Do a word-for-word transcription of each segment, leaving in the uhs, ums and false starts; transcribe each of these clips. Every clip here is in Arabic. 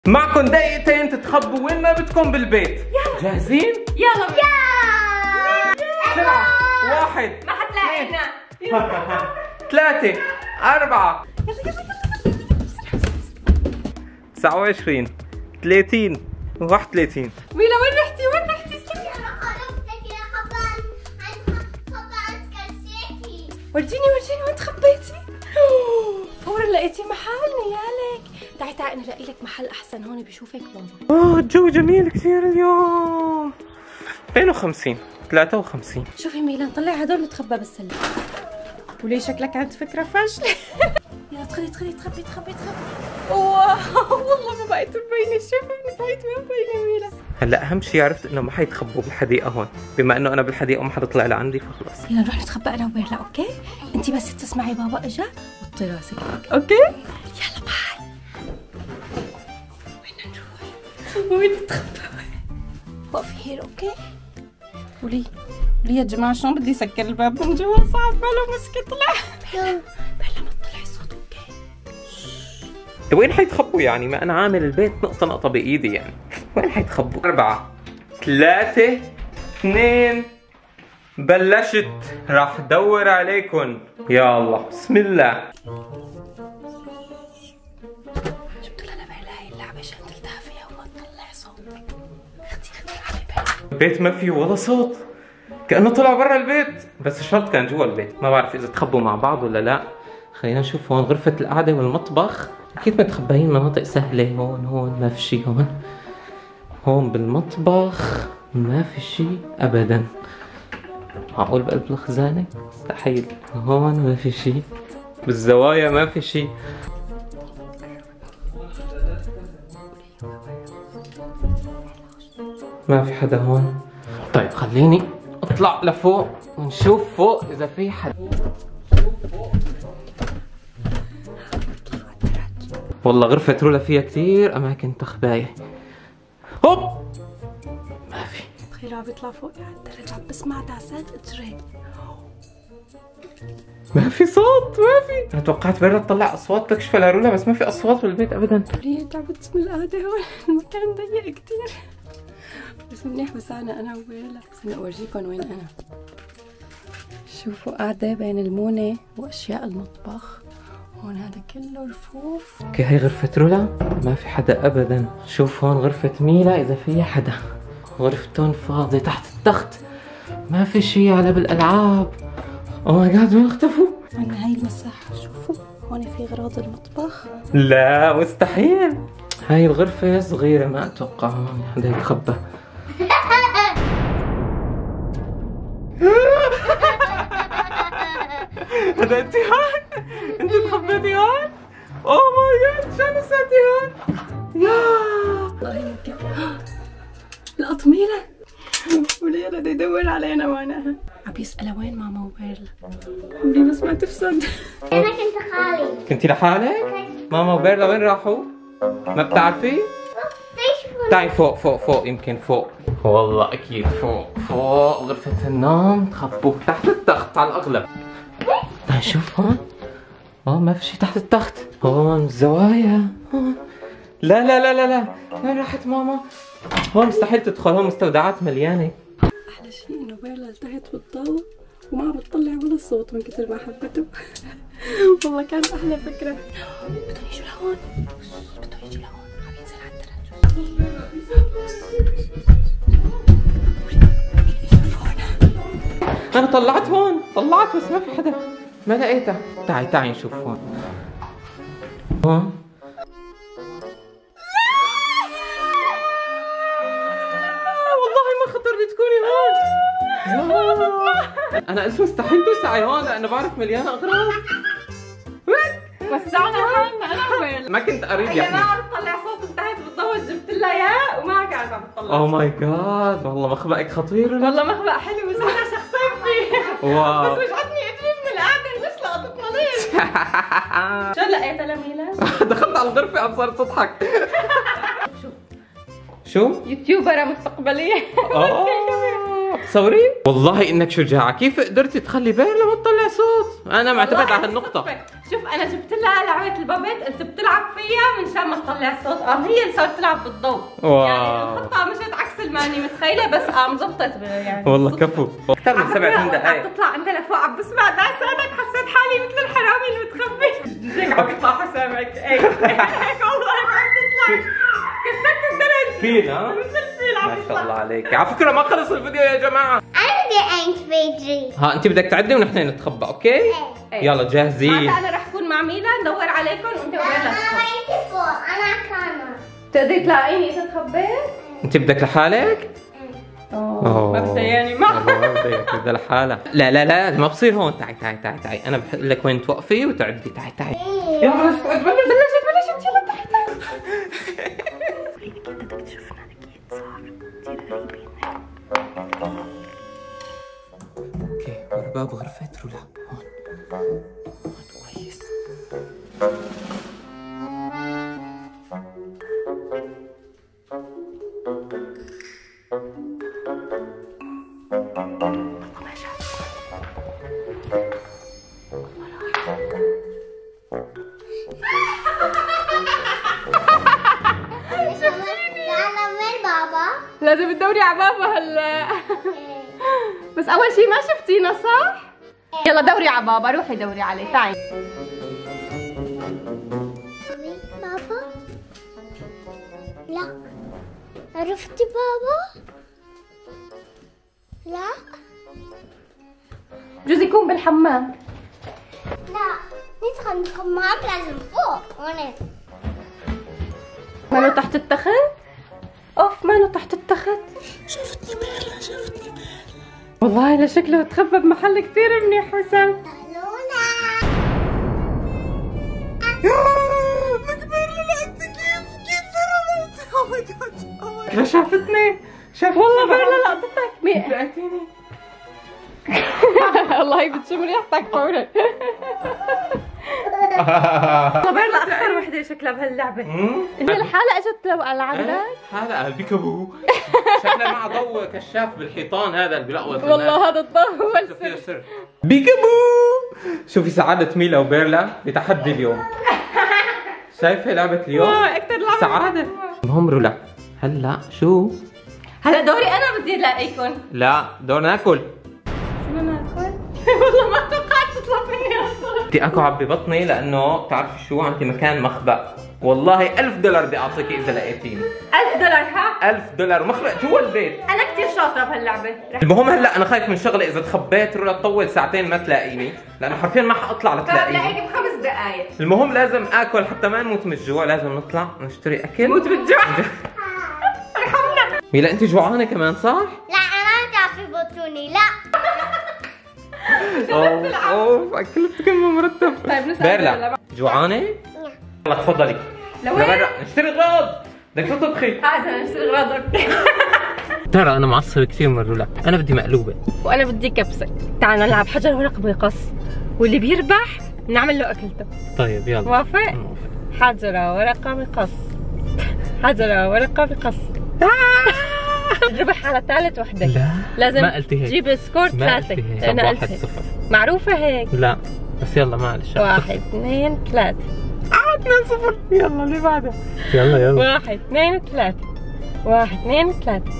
معكم دقيقتين تتخبوا وين ما بدكم بالبيت. يلا جاهزين؟ يلا بسرعة. واحد ما حتلاقينا. ثلاثة أربعة تسعة وعشرين ثلاثين واحد وثلاثين. ميلا وين رحتي وين رحتي؟ ورجيني ورجيني وين تخبيتي؟ فورا لقيتي محل نيالك. تعي تعي انا لاقي لك محل احسن هون بشوفك بابا. اوه الجو جميل كثير اليوم. اثنين وخمسين ثلاثة وخمسين. شوفي ميلا نطلع هدول نتخبى بالسلة. وليه شكلك عند فكرة فاشلة؟ يلا ادخلي ادخلي تخبي تخبي تخبي. واو والله ما بقيت مبينة. شوفي نسيت ما مبينة ميلا. هلا اهم شيء عرفت انه ما حيتخبوا بالحديقة هون، بما انه انا بالحديقة وما حدا طلع لعندي فخلص. يلا نروح نتخبى انا وبيرلا اوكي؟ انت بس تسمعي بابا اجا وطي راسك هيك اوكي؟ يلا باي. وين نروح؟ وين نتخبى؟ وقفي هير اوكي؟ قولي قولي يا جماعة شلون بدي سكر الباب من جوا؟ صعب باله مسكي طلع. يلا بيرلا ما تطلعي صوت اوكي؟ وين حيتخبوا يعني؟ ما انا عامل البيت نقطة نقطة بايدي يعني. وين حيتخبوا؟ أربعة ثلاثة اثنين بلشت. راح دور عليكم. يا الله بسم الله. جبت لنا بيرلا هاي اللعبة عشان تلتهى فيها وما تطلع صوت. اختي اختي العبي بيرلا. البيت ما فيه ولا صوت، كأنه طلع برا البيت، بس الشرط كان جوا البيت. ما بعرف إذا تخبوا مع بعض ولا لا. خلينا نشوف هون غرفة القعدة والمطبخ. أكيد متخبيين مناطق سهلة. هون هون ما في شيء. هون هون بالمطبخ ما في شيء أبدا. معقول بقلب الخزانة؟ مستحيل. هون ما في شيء. بالزوايا ما في شيء. ما في حدا هون. طيب خليني اطلع لفوق ونشوف فوق اذا في حدا. والله غرفة رولا فيها كثير اماكن تخباية. هوب ما في. تخيلوا عم بيطلع فوق على الدرج عم بسمع دعسات اجري. ما في صوت ما في. انا توقعت بيرلا تطلع اصوات تكشف لرولا بس ما في اصوات بالبيت ابدا. ليه تعبت من القعدة هون؟ المكان ضيق كثير. بس منيح وسعنا انا وبيرلا. بس انا اورجيكم وين انا. شوفوا قاعدة بين المونة واشياء المطبخ. هون هذا كله رفوف. اوكي هي غرفة رولا ما في حدا ابدا. شوف هون غرفة ميلا اذا فيها حدا. غرفتهم فاضية. تحت التخت ما في شيء. على بالالعاب. اوه ماي جاد وين اختفوا؟ عندنا هاي المساحة. شوفوا هون في اغراض المطبخ. لا مستحيل. هاي الغرفة صغيرة ما اتوقع هون حدا يتخبى. هذا انت هون؟ انت تخبيتي هون؟ اوه ماي جاد شو نسيتي هون؟ يا والله يمكن القطميلة. وليلى بده يدور علينا معناها. عم يسألها وين ماما وبيرلا. عمري بس ما تفسد. أنا كنت خالي. كنتي لحالك؟ ماما وبيرلا وين راحوا؟ ما بتعرفي؟ تعي فوق فوق فوق يمكن فوق. والله اكيد فوق فوق غرفة النوم. تخبوا تحت التخت على الاغلب. تعي شوف هون. اه ما في شيء تحت التخت. هون الزوايا. هون. لا لا لا لا لا. وين راحت ماما؟ هون مستحيل تدخل. هون مستودعات مليانة. احلى شيء انه بيرلا التهت بالضوء وما عم بتطلع ولا صوت من كثر ما حبته. والله كانت احلى فكرة. بدهم يجوا لهون. بدهم يجوا لهون. عم ينزل على الدرج. انا طلعت هون. طلعت بس ما في حدا. ما لقيتها. تعي تعي نشوف هون. هون انا قلت مستحيل توسعي هون لانه بعرف مليانه اغراض. وسعنا هون انا وبيرلا. ما كنت قريب هي يعني. ما عم تطلع صوت. انتهت بالضوء جبت لها اياه وما كانت عم تطلع. اوه ماي جاد والله مخبأك خطير. والله مخبأ حلو بس انا شخصين فيه. واو بس وجعتني اجري من القعده. ليش لقطتنا ليش؟ شو لقيتها لميلا؟ دخلت على الغرفه قام صارت تضحك. شو شو؟ يوتيوبرة مستقبليه. اوه تصوري؟ والله انك شجاعه. كيف قدرتي تخلي بيرلا ما تطلع صوت؟ انا معتمد على هالنقطه. شوف انا جبت لها لعبه البابيت، قلت بتلعب فيها من شان ما تطلع صوت، قام هي اللي صارت تلعب بالضوء. واو. يعني الخطه مشت عكس الماني متخيله، بس قام زبطت يعني. والله كفو. اكثر من سبع ثمان دقائق. عم تطلع عندها لفوق، عم بسمع دعساتك، حسيت حالي مثل الحرامي المتخبي. هيك عم يطلع حسامك هيك هيك والله عم تطلع. كسرت الدرج. فيل ها؟ مثل الفيل عم ما تطلع. شاء الله عليك. على فكره ما خلص الفيديو يا جماعه. أنا بدي فيديو. ها انت بدك تعدي ونحن نتخبى، اوكي؟ إيه. يلا جاهزين. هلا انا رح اكون مع ميلا ندور عليكم وانت وين أنا تخبوا. وين فوق؟ أنا كمان. تقدري تلاقيني اذا تخبيت؟ انت بدك لحالك؟ اوه ما بدها يعني ما ما بدك بدها لحالها. لا لا لا ما بصير هون. تعي تعي تعي تعي انا بقول لك وين توقفي وتعدي. تعي تعي. يلا بلشت بلشت بلشت بلشت يلا تعي تعي. اكيد بدك تشوفنا اكيد صح كثير قريبين. اوكي ورا باب غرفة رولا. هون هون كويس. لازم تدوري على بابا هلا. بس اول شيء ما شفتينا صح؟ يلا دوري على بابا، روحي دوري عليه. تعي بابا؟ لا. عرفتي بابا؟ لا. بجوز يكون بالحمام. لا. ندخل الحمام لازم فوق هون. مانو تحت التخت؟ اوف مانو تحت التخت. شافتني بيرلا شافتني بيرلا. والله لشكله تخبى بمحل كثير منيح حسام. لولا. لك بيرلا لا انت كيف كيف هربت؟ اوه ماي جاد اوه ماي جاد. شافتني شافتني والله بيرلا لقطتك. مين؟ لقيتيني. والله بتشم ريحتك فورا. بيرلا اكثر وحده شكلها بهاللعبه. هي الحالة اجت لعندك؟ حالة البيكابو. شكلها مع ضوء كشاف بالحيطان هذا اللي بيلقوط. والله هذا الضوء هو فيه السر. سر. بيكابو. شوفي سعادة ميلا وبيرلا بتحدي اليوم. شايفة لعبة اليوم؟ اكثر لعبة سعادة. المهم رولا هلا شو؟ هلا دوري انا بدي الاقيكم. لا دور ناكل. شو بدنا ناكل؟ والله ما توقعت تطلب مني اصلا. بدي اكو عبي بطني لانه بتعرفي شو عندي مكان مخبأ. والله ألف دولار بدي اعطيكي اذا لقيتيني. ألف دولار ها؟ ألف دولار مخبأ جوا البيت. انا كثير شاطره بهاللعبه. المهم هلا انا خايف من شغله اذا تخبيت رولا تطول ساعتين ما تلاقيني، لانه حرفيا ما حاطلع لتلاقيني. بلاقيك بخمس دقائق. المهم لازم اكل حتى ما نموت من الجوع، لازم نطلع نشتري اكل. موت بالجوع. ارحمنا. ميلا انت جوعانه كمان صح؟ لا أنا تعرفي بطوني. لا. اوف اوف اكلت كلمه مرتب. طيب نسال بيرلا جوعانه؟ يلا تفضلي. لوين؟ لبرا نشتري غراض. بدك شو تطبخي؟ هذا نشتري غراضك. ترى انا معصب كثير من رولا، انا بدي مقلوبه. وانا بدي كبسه. تعال نلعب حجر ورق بقص، واللي بيربح نعمل له اكلته. طيب يلا. موافق؟ موافق. حجرة ورقة بقص. حجرة ورقة بقص. ربح على ثالث وحدة. لا لازم ما قلتي هيك. تجيب سكور ثلاثة. أنا قلت واحد صفر. معروفة هيك. لا بس يلا معلش. واحد اثنين ثلاثة. اه اثنين صفر. يلا اللي بعدها. يلا يلا. واحد اثنين ثلاثة. واحد اثنين ثلاثة.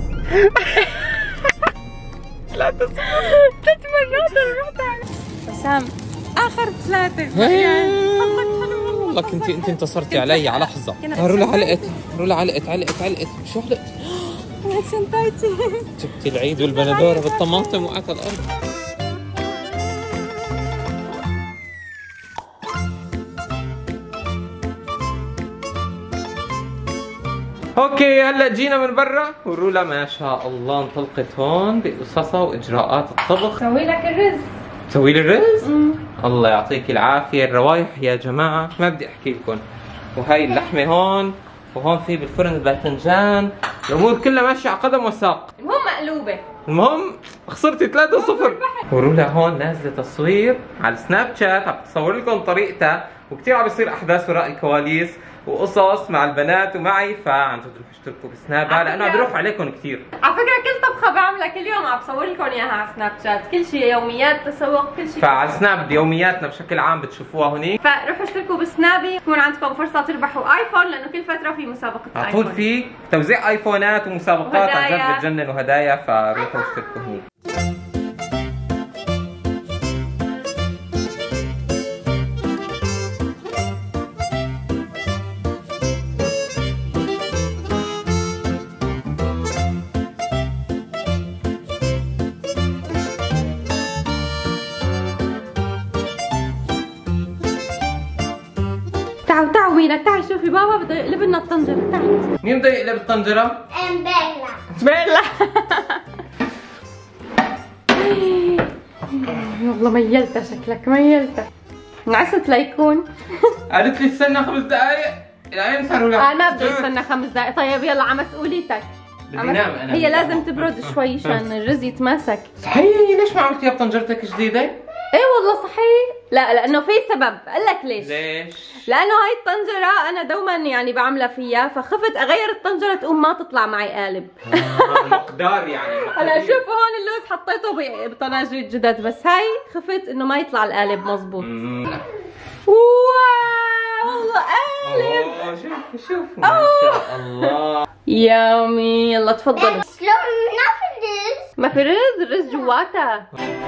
ثلاثة صفر. ثلاث مرات رحت على حسام. آخر ثلاثة. والله كنت انت انتصرتي علي على لحظة. رولا علقت رولا علقت علقت علقت شو علقت؟ علقت شنطتي. جبتي العيد والبندورة بالطماطم وقعت على الأرض. اوكي هلا جينا من برا ورولا ما شاء الله انطلقت هون بقصصها واجراءات الطبخ. سوي لك الرز. تسوي لي الرز؟ مم. الله يعطيك العافيه. الروايح يا جماعه ما بدي احكي لكم. وهي اللحمه هون وهون في بالفرن الباذنجان. الامور كلها ماشيه على قدم وساق. المهم مقلوبه. المهم خسرتي ثلاثة صفر. ورولا هون نازله تصوير على السناب شات عم تصور لكم طريقتها، وكثير عم بيصير احداث وراء الكواليس. وقصص مع البنات ومعي، فعن جد روحوا اشتركوا بسناب لانه عم بيروح عليكم كثير. على فكره كل طبخه بعملها كل يوم عم بصور لكم اياها على سناب شات، كل شيء يوميات تسوق كل شيء. فعلى سناب يومياتنا بشكل عام بتشوفوها هونيك، فروحوا اشتركوا بسنابي يكون عندكم فرصه تربحوا ايفون، لانه كل فتره في مسابقه على ايفون، طول في توزيع ايفونات ومسابقات عن وهدايا. جد بتجنن وهدايا، فروحوا اشتركوا هونيك. تعالوا تعالوا مينا، تعالي شوفي بابا بده يقلب لنا الطنجره، تعالي. مين بده يقلب الطنجره؟ امبلا. بسم الله. والله ميلتها شكلك ميلتها. انعست ليكون. قالت لي استنى خمس دقائق، الى امتى رولا؟ انا ما بدي استنى خمس دقائق، طيب يلا على مسؤوليتك. بدي نام انا. هي لازم تبرد شوي عشان الرز يتماسك. صحيح ليش ما عملتيها بطنجرتك جديدة؟ ايه والله صحيح، لا لانه في سبب، اقول لك ليش؟ ليش؟ لانه هاي الطنجره انا دوما يعني بعملها فيها، فخفت اغير الطنجره تقوم ما تطلع معي قالب. آه مقدار يعني. هلا شوفوا هون اللوز حطيته بطناجر جدد، بس هاي خفت انه ما يطلع القالب مزبوط. واو والله قالب. اوه شوف شوف ما شاء الله. يامي يلا تفضلوا. شلون ما في رز؟ ما في رز، الرز جواتها.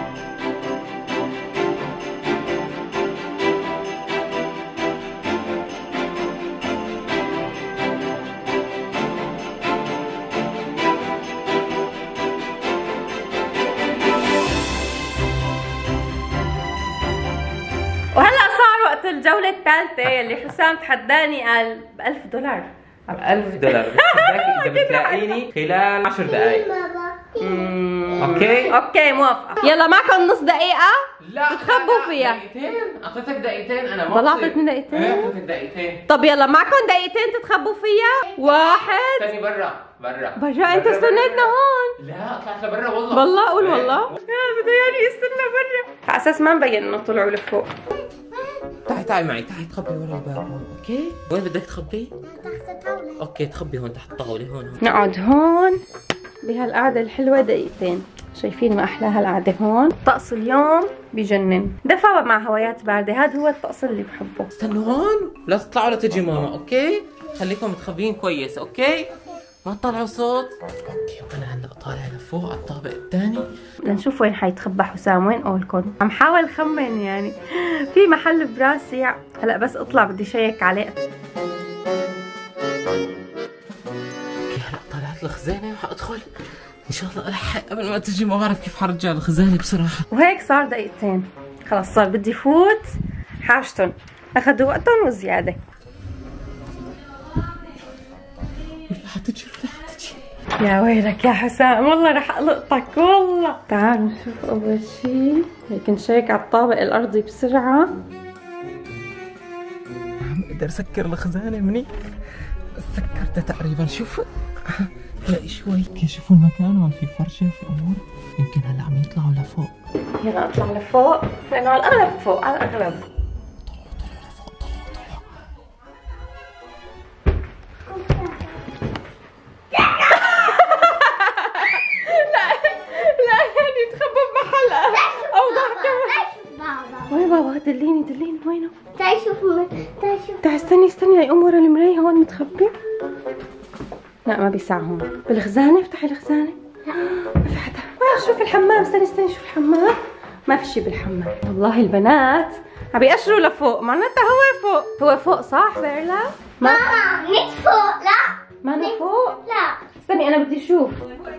وهلا صار وقت الجولة الثالثة اللي حسام تحداني قال ب ألف دولار. ألف دولار بتحداكي إذا بتلاقيني خلال عشر دقايق. اوكي؟ اوكي موافقة. يلا معكم نص دقيقة لا بتخبوا فيها. دقيقتين، اعطيتك دقيقتين انا ما والله بصير. أعطيتني دقيقتين؟ ايه اعطيتك دقيقتين. طب يلا معكم دقيقتين تتخبوا فيها. واحد. استني برا برا برا انت استنيتنا هون. لا طلعت لبرا والله. والله قول إيه. والله. يا بده يعني يستنى برا. على اساس ما مبين انه طلعوا لفوق. تعي تعي معي، تعي تخبي ورا الباب هون، اوكي؟ وين بدك تخبي؟ تحت الطاولة. اوكي تخبي هون تحت الطاولة هون هون. نقعد هون بهالقعدة الحلوة دقيقتين. شايفين ما أحلاها القعدة هون. طقس اليوم بجنن، دفى مع هوايات باردة، هذا هو الطقس اللي بحبه. استنوا هون، لا تطلعوا لتجي ماما، اوكي؟ خليكم متخبيين كويس، اوكي؟ ما تطلعوا صوت. اوكي وانا هلا طالع لفوق على الطابق الثاني لنشوف وين حيتخبى حسام، وين قولكم. عم حاول خمن يعني، في محل براسي هلا بس اطلع بدي شيك عليه. اوكي هلا طلعت الخزانة وحادخل ان شاء الله الحق قبل ما تجي، ما بعرف كيف حرجع الخزانة بصراحة. وهيك صار دقيقتين، خلص صار بدي فوت حاجتن، اخذوا وقتهم وزيادة. ولا حتجي ولا حتجي. يا ويلك يا حسام، والله رح ألقطك والله. تعالوا نشوف أول شي، هيك نشيك على الطابق الأرضي بسرعة. عم اقدر سكر الخزانة منيح، سكرتها تقريبا. شوف هلا شوي كشفوا المكان، هون في فرشة في أمور، يمكن هلا عم يطلعوا لفوق. يلا اطلع لفوق، لأنه على الأغلب فوق، على الأغلب. وين بابا؟ دليني دليني وينه؟ تعي شوف تعي شوف. تعال استني استني يقوم ورا المراية هون متخبي. لا ما بيسع هون. بالخزانة، افتحي الخزانة. ما في حدا. وين شوف الحمام؟ استني استني شوف الحمام. ما في شي بالحمام. والله البنات عم بيقشروا لفوق، معناتها هو فوق. هو فوق صح بيرلا؟ ماما مش فوق، لا. ما أنا فوق؟ لا. استني أنا بدي أشوف.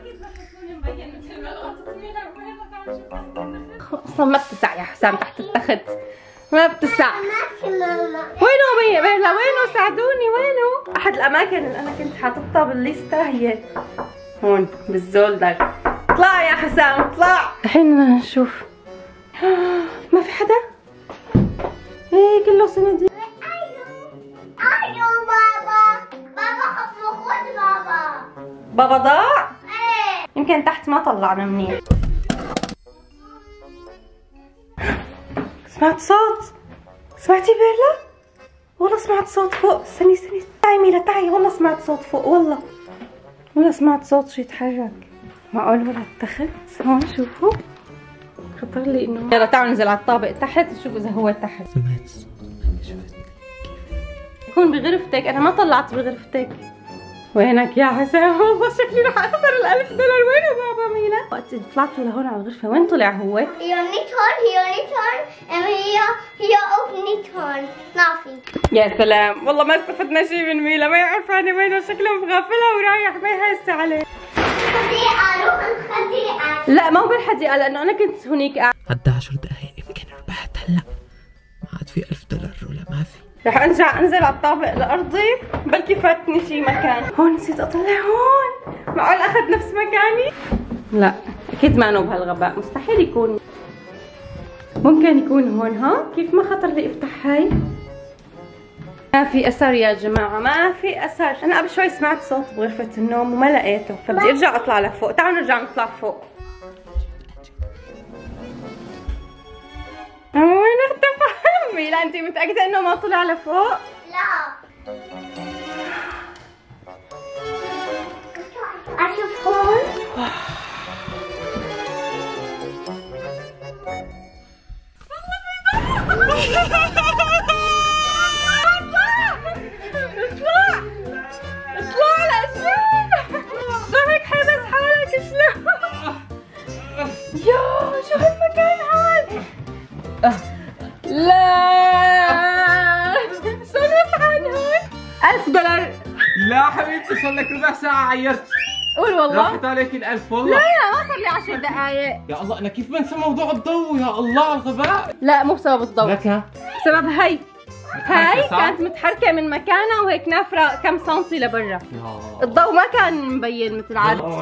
اصلا ما بتسع يا حسام تحت التخت، ما بتسع. ماشي ماما. وينه بيرلا؟ وينه؟ ساعدوني وينه؟ احد الاماكن اللي انا كنت حاططها بالليسته هي هون بالزولدر. اطلع يا حسام اطلع. الحين بدنا نشوف. ما في حدا؟ ايه كله صناديق. ايوه بابا. بابا خذ خذ بابا. بابا ضاع؟ ايه. يمكن تحت ما طلعنا منيح. سمعت صوت؟ سمعتي بيرلا؟ والله سمعت صوت فوق. استني استني تعي ميلا تعي، والله سمعت صوت فوق، والله والله سمعت صوت شي يتحرك. معقول ولا اتخذت؟ هون شوفوا خطر لي انه. يلا تعالوا ننزل على الطابق تحت نشوف اذا هو تحت. سمعت الصوت. شفت يكون بغرفتك. انا ما طلعت بغرفتك. وينك يا حسام؟ والله شكلي رح اخسر الألف دولار. وينه بابا ميلا؟ وقت طلعتوا لهون على الغرفة وين طلع هو؟ هي نيتون هي نيتون هي هي اوف نيتون نافي. يا سلام، والله ما استفدنا شيء من ميلا، ما يعرف عني وينه، شكله مغفلها ورايح ما يحس عليه. لا ما هو بالحديقة لأنه أنا كنت هنيك قاعد. عدى عشر دقايق يمكن ربحت هلا. ما عاد في ألف دولار ولا ما في. رح ارجع انزل على الطابق الارضي بلكي فاتني شي مكان. هون نسيت اطلع هون. معقول اخذ نفس مكاني؟ لا اكيد ما انه بهالغباء، مستحيل يكون. ممكن يكون هون. ها كيف ما خطر لي افتح هاي. ما في اثر يا جماعه، ما في اثر. انا قبل شوي سمعت صوت بغرفه النوم وما لقيته، فبدي ارجع اطلع لفوق. تعالوا نرجع نطلع فوق. وين اختفى؟ ميلا انتي متأكدة انه ما طلع لفوق؟ لا اشوف هون. اطلع اطلع لأشوف. شو هيك حابس حالك شلون؟ يا شو هالمكان هاد؟ لا شو نفعل هون؟ ألف دولار. لا حبيبتي صار لك ربع ساعة عيرت. قول والله راحت عليك الألف والله. لا لا ما صار لي عشر دقايق. يا الله أنا كيف بنسى موضوع الضوء يا الله على الغباء. لا مو بسبب الضوء. لك بسبب هي هاي كانت متحركة من مكانها وهيك نافرة كم سنتي لبرا. الضوء ما كان مبين مثل العادة.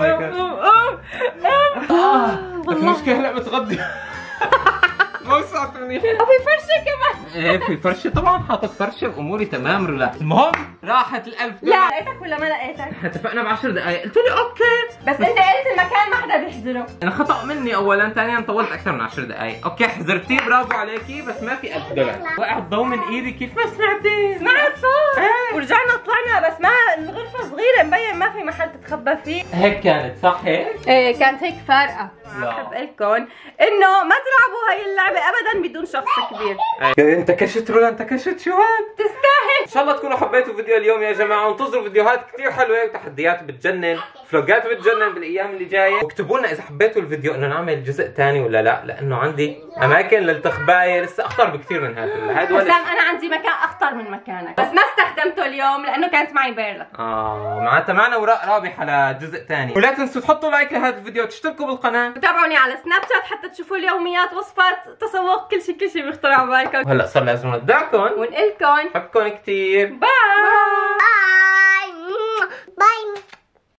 لك المشكلة هلا بتغدي. ما وسعت منيح. وفي فرشة كمان. ايه في فرشة طبعا، حاطط فرشة واموري تمام ريلاكس. المهم راحت الألف. لا لقيتك ولا ما لقيتك؟ اتفقنا بعشر دقايق، قلت لي اوكي. بس انت قلت المكان ما حدا بيحضره. انا خطأ مني اولا، ثانيا طولت اكثر من عشر دقائق. اوكي حذرتي برافو عليكي، بس ما في ألف دولار. وقع الضوء من ايدي. كيف ما سمعتي؟ سمعت صوت. ايه ورجعنا طلعنا بس ما الغرفة صغيرة مبين ما في محل تتخبى فيه. هيك كانت صح هيك؟ ايه كانت هيك فارقة. لا. بحب لكم انه ما تلعبوا هاي اللعبة ابدا بدون شخص كبير. انت كشت رولا، انت كشت شو هاد؟ تستاهل. ان شاء الله تكونوا حبيتوا فيديو اليوم يا جماعه، وانتظروا فيديوهات كثير حلوه وتحديات بتجنن، فلوجات بتجنن بالايام اللي جايه. واكتبوا لنا اذا حبيتوا الفيديو انه نعمل جزء ثاني ولا لا، لانه عندي اماكن للتخبايه لسه اخطر بكثير من هذا. هذا حسام انا عندي مكان اخطر من مكانك بس ما استخدمته اليوم لانه كانت معي بيرلا. اه معناتها معنا وراء رابحه لجزء ثاني. ولا تنسوا تحطوا لايك لهذا الفيديو وتشتركوا بالقناه وتابعوني على سناب شات حتى تشوفوا اليوميات، وصفات، تسوق، كل شيء كل شيء بيخطر على بالكم. وهلا صار لازم نودعكم ونقلكم بحبكم كثير. باي.